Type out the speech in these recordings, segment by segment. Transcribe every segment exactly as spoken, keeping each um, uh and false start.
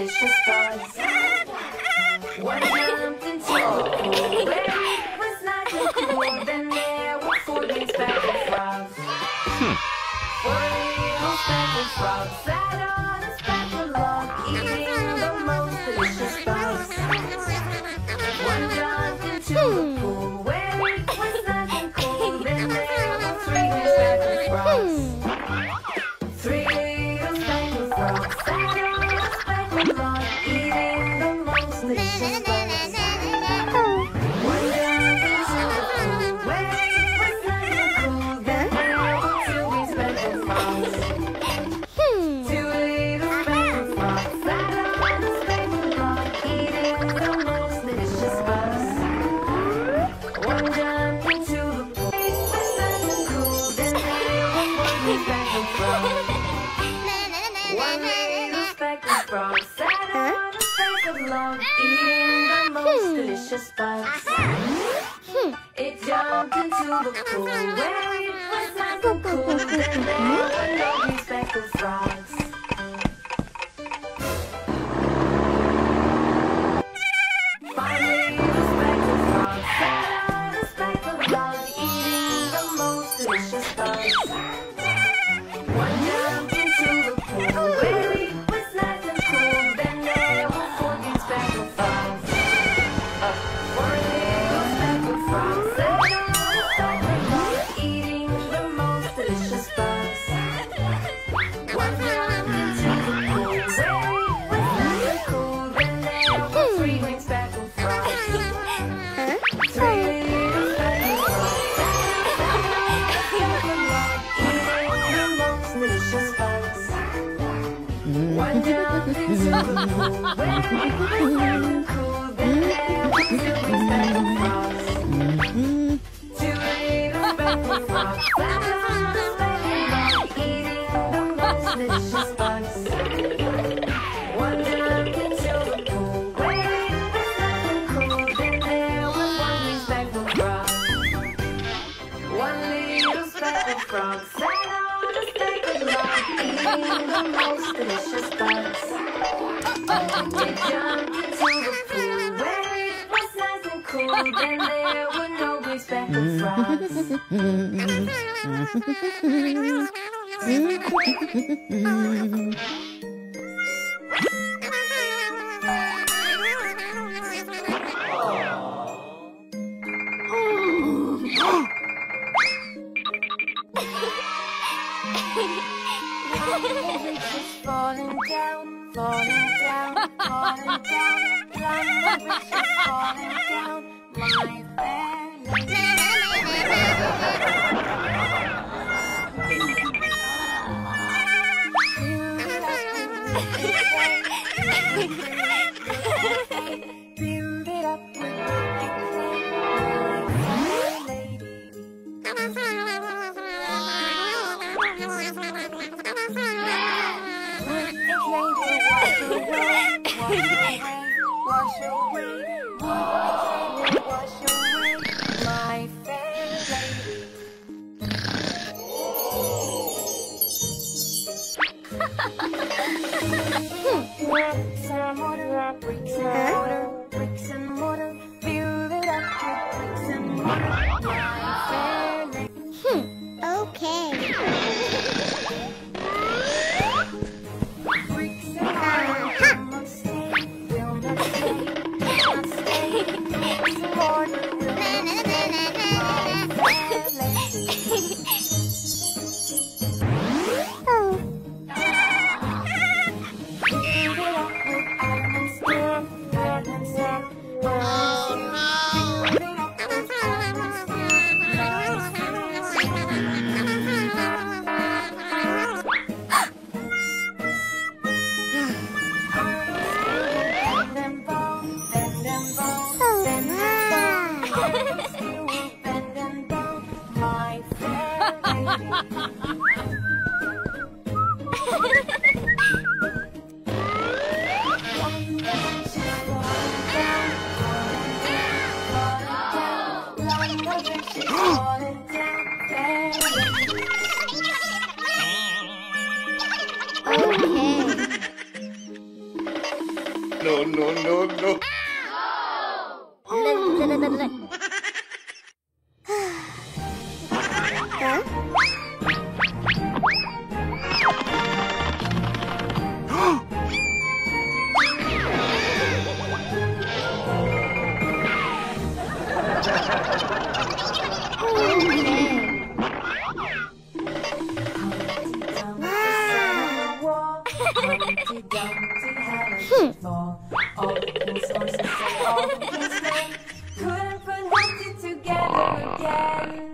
delicious bugs. One jumped into the pool where it was nice and cool. Then there were four big speckled frogs. Four little speckled frogs sat on a speckled log, eating the most delicious bugs. One jumped into the pool where it was nice and cool. Then there were three big speckled frogs. Three little speckled frogs sat on a speckled log, eating the most delicious bugs. One jumped into the pool where it was nice and cool. Then there were two big speckled frogs. Two little speckled frogs sat on a speckled log, eating the most delicious bugs. One jumped into the pool, it was nice and cool. Then there were four big speckled frogs. One little speckled frog sat on a speckled log, eating the most delicious bugs. It jumped into the pool where it was nice and cool. Then there were no big speckled frogs. Five little speckled frogs sat on a speckled log, eating the most delicious bugs. One jumped into the pool where it was nice and cool. Then there were four big speckled frogs. Four little speckled frogs sat on a speckled log, eating the most delicious bugs. One jumped into the pool where it was nice and cool. Then there were three big speckled frogs. Three little speckled frogs sat on a speckled log, eating the most delicious bugs. One jumped into the pool where it was nice and cool. Then there were two big speckled frogs. Two little speckled frogs sat on a speckled log, eating the most delicious bugs. One jumped into the pool where it was nice and cool. Then there was one big speckled frog. One little speckled frog sat on a speckled log, eating the most delicious bugs. It jumped into the pool where it was nice and cool. Then there were no big speckled frogs. Falling down, falling down, falling down. London Bridge is falling down, my fair lady. Build it up with big clay, my fair wash away, wash away, wash away, my fair lady. Bricks and mortar, bricks and mortar, bricks and mortar, build it up with bricks and mortar, my fair lady. Hmm, okay. no, no, no. Huh? Humpty Dumpty had a good fall. All the king's horses and all the king's men couldn't put Humpty together again.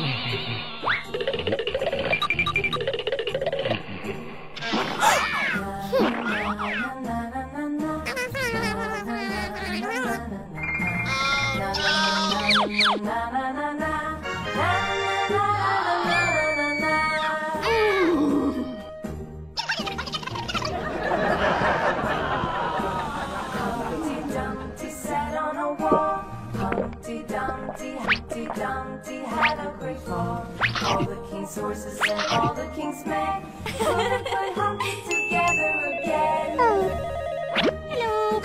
Humpty Dumpty, Humpty Dumpty had a great fall. All the king's horses and all the king's men couldn't put Humpty together again. Hello.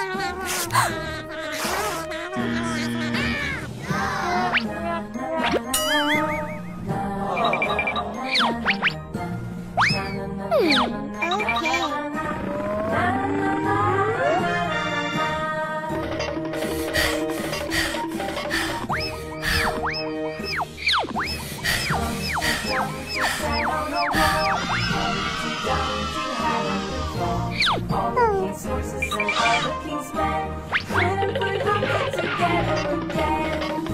All the king's horses and all the king's men couldn't put Humpty together again.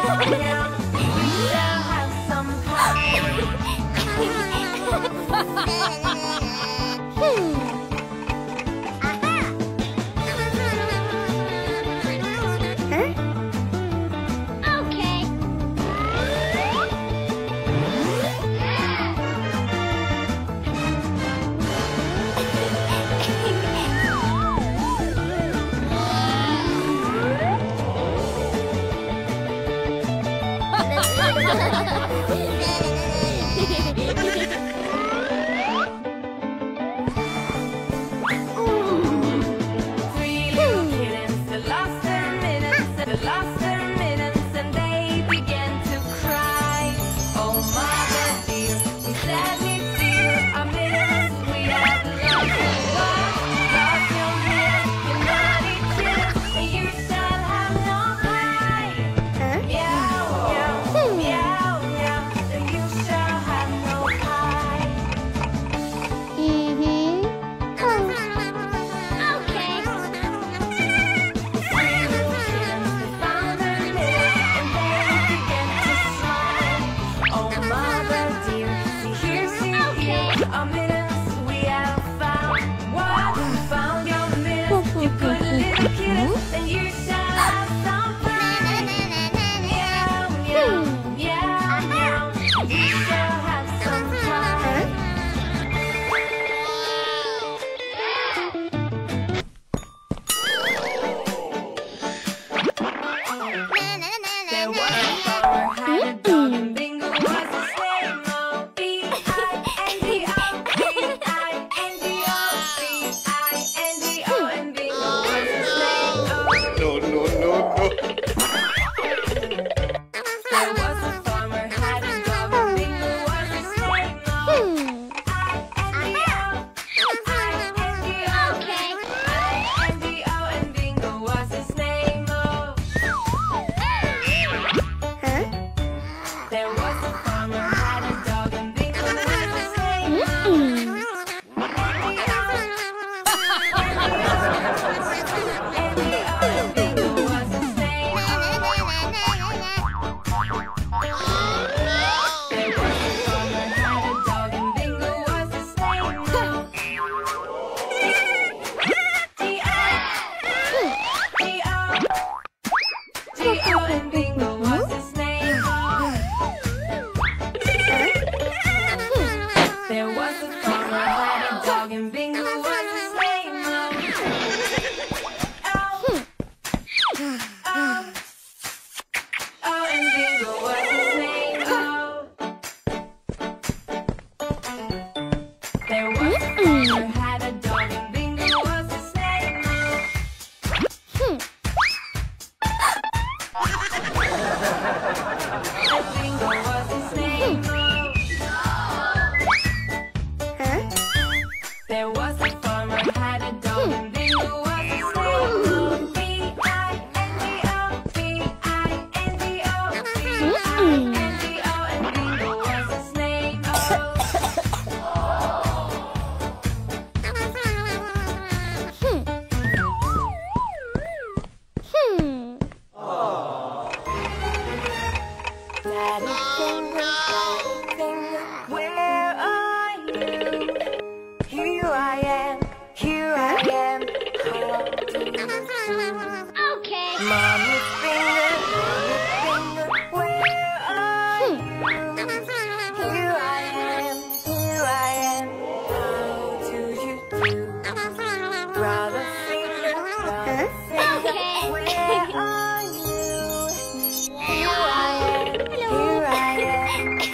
Where are you? Here I am. Here I am.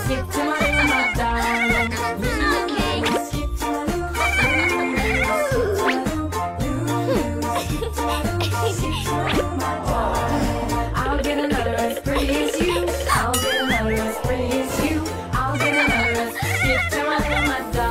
skip to my loo, my darling. Okay. Skip to my loo, loo, skip to my loo, loo, skip to my loo, skip to my loo, my darling. I'll get another as pretty as you. I'll get another as pretty as you. I'll get another as skip to my loo, my darling.